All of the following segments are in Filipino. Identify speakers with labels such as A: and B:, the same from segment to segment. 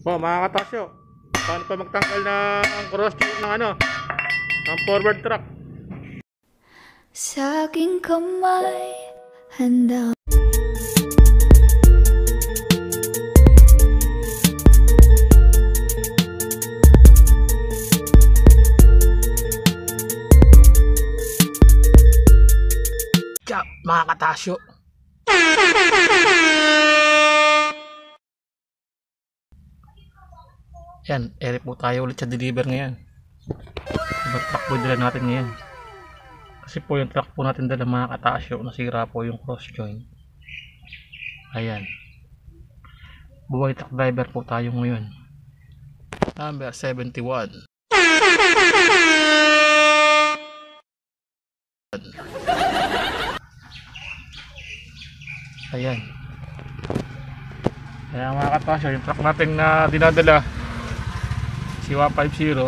A: Oh, mga katasyo, paano pa magtanggal ng cross chain ng ng forward track?
B: Sa aking kamay, handa.
A: Tiyap, mga katasyo. Yan, ere po tayo ulit sa deliver ngayon. Ibang truck po dala natin ngayon. Kasi po yung truck po natin dala mga katasyo, nasira po yung cross joint. Ayan. Buhay truck driver po tayo ngayon. Number 71. Ayan. Kaya mga katasyo, yung truck natin na dinadala si 150,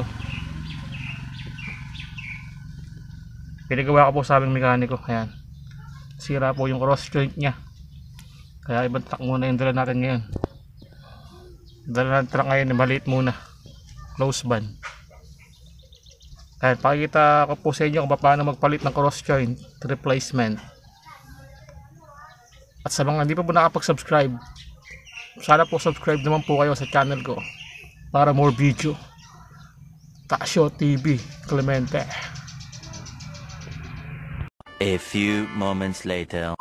A: pinagawa ko po sa aming mekaniko. Ayan, sira po yung cross joint nya, kaya ibang truck muna yung dala natin ngayon. Dala natin truck ngayon, maliit muna, close van. Ayan, pakikita ko po sa inyo kung paano magpalit ng cross joint replacement. At sa mga hindi pa po nakapag-subscribe, sana po subscribe naman po kayo sa channel ko para more video. Tasyo TV Clemente.
C: A few moments later.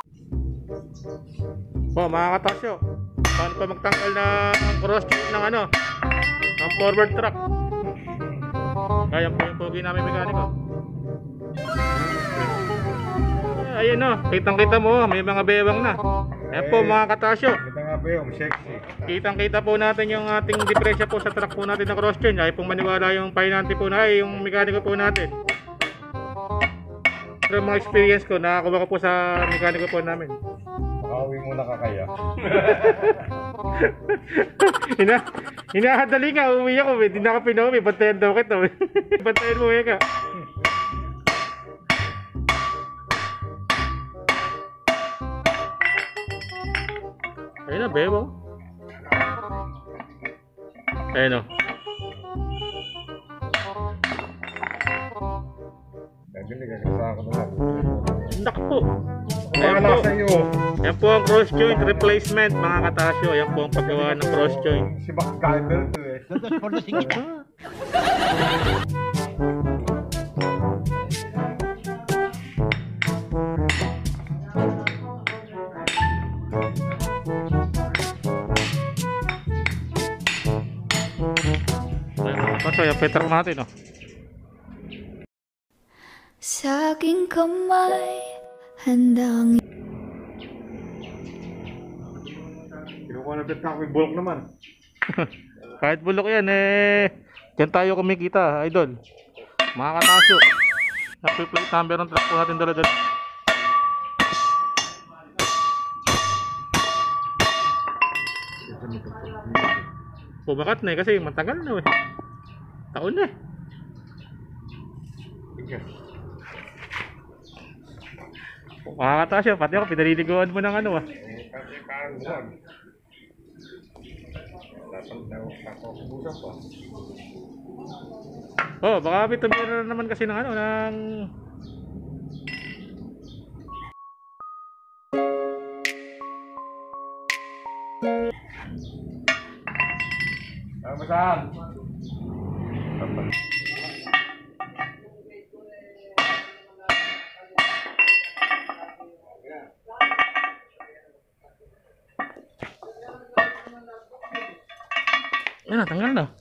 A: Oh, mga katasyo, paano pa magtanggal ng cross joint ng ng forward track? Kaya po yung pogi namin mekaniko. Ayun o, kitang-kita mo, may mga bewang na. Ayan po mga katasyo. Kitang-kita po natin yung ating diferensya po sa truck po natin ng cross chain. Ay pong maniwala yung pahinante po na, yung mekaniko po natin. Pero mga experience ko, nakakuha ko po sa mekaniko po namin.
D: Makauwi mo na kakaya.
A: Hinahadali nga, umuwi ako. Hindi na ako pinauwi, bantayan daw kita. Bantayan mo ka. Ayun na, bebo. Ayun o. Nak po. Ayan po ang cross joint replacement mga katasyo. Ayan po ang paggawa ng cross joint.
D: Si MacGyver to eh.
A: So, yung petrak natin, oh.
B: Sa aking kamay, handang.
D: Kinukuha na petrak, may bulok naman.
A: Kahit bulok yan, dyan tayo kumikita, idol. Mga katasyo. Nag-plate number ng truck po natin dala-dala. Pumakat na kasi matagal na eh. Taon na eh. Makakatasya, pati ako pinaliliguan mo ng Oh, baka tumira na naman kasi ng ng
D: Saan?
A: Yan na, tanggal na.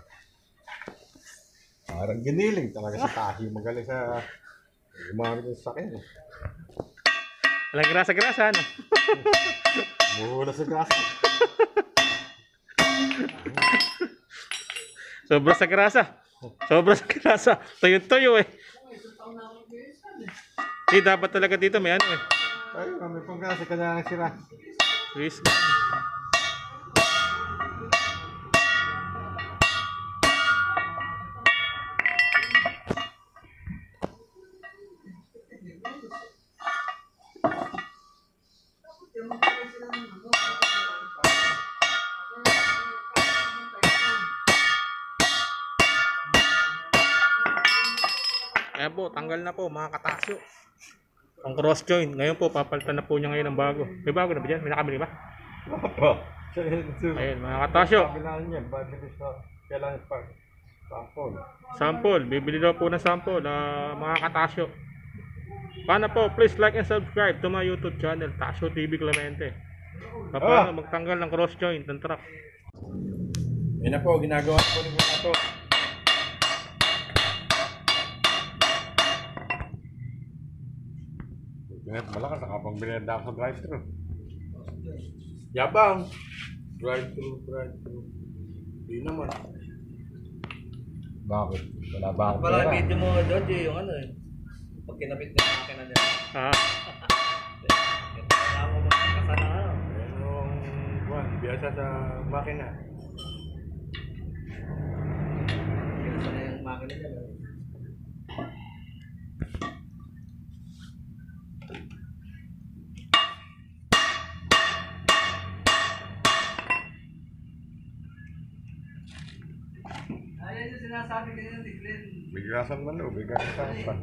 D: Parang giniling talaga sa tahi. Magaling sa gumamit ng sakyan.
A: Walang grasa-grasa, ano?
D: Mula sa grasa.
A: Sobra sa grasa. Sobra sa grasa. Tuyo-tuyo eh. Hindi, dapat talaga dito may eh.
D: Ay, may panggrasa kanya ng sira.
A: Please. Ayan po, tanggal na po mga katasyo. Ang cross joint. Ngayon po, papalitan na po niya ngayon ng bago. May bago na ba dyan? May nakabili ba?
D: Opo.
A: Ayun, mga katasyo.
D: Kabilaan niya, babili sa kailangan pa. Sample.
A: Sample. Bibili daw po ng sample mga katasyo. Paano po, please like and subscribe to my YouTube channel, Tasyo TV Clemente. Paano magtanggal ng cross joint ng truck.
D: Yan na po, ginagawa ko ni Buka to. Malakas, nakapang binenda ako sa drive-thru. Yabang! Drive-thru. Hindi naman. Bakit? Wala ba akong
E: Parang
D: pera?
E: video mo doon, yung ano eh. Pag kinapit na yung makina niya. Kailangan mo magkakasa na ano.
D: Yan yung buwan, biyasa sa makina.
E: Kinasa na yung makina niya. Ayan yung sinasabi kanina ni Glenn.
D: Bigasan man o, bigasan sa pa.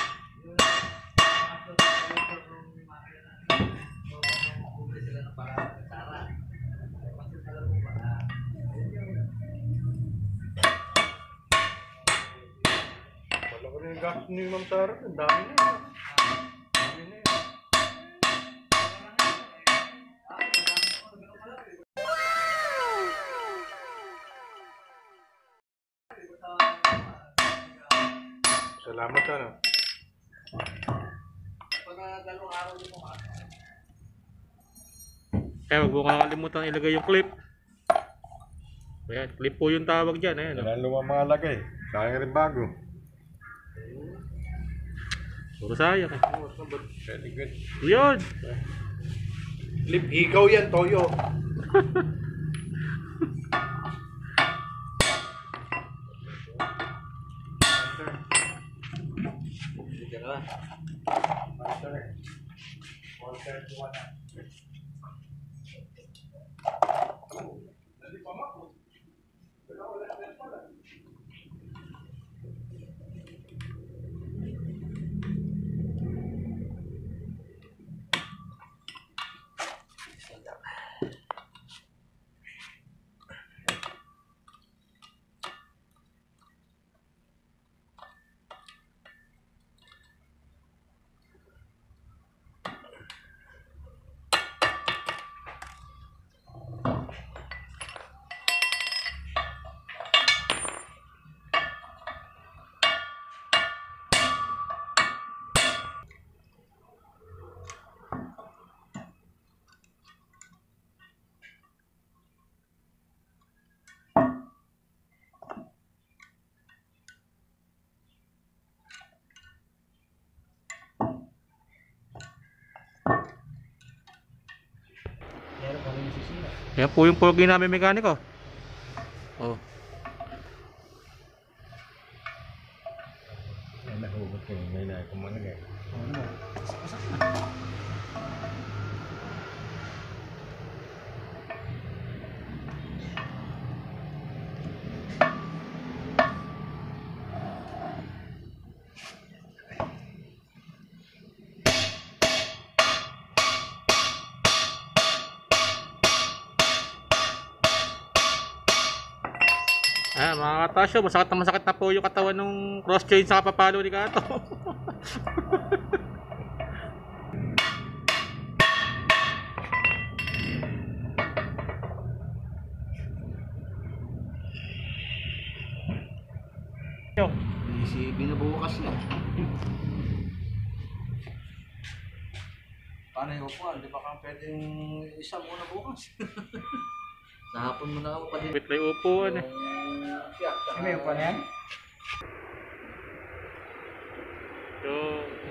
D: Wala ko na yung gas ni Ma'am Tara, ang dami na yun. Dami na yun. Salamat ano.
E: Pag dalawang araw din mo ka.
A: Kaya wag mo kakalimutan ilagay yung clip. Ayan, clip po yung tawag dyan. Ayan,
D: Yan ang lumang mga lagay. Sayang rin bago.
A: puro sayang.
D: Very good.
A: Yun!
D: Lip, ikaw yan, Toyo.
E: Sige na.
A: Yan po yung pogi namin mekaniko. Oh.
D: Ay, nahugot ko. Ngayon na kumalagay.
A: Ah, mga katasyo, masakit na po yung katawan ng cross joint sa kapapalo ni Kato.
E: Si binubukas niya. Paano yung upuan? Di ba kang pwedeng isa muna bukas? Sa hapon mo na ako pa din.
A: Wait, may upuan eh.
E: May upuan yan?
A: So,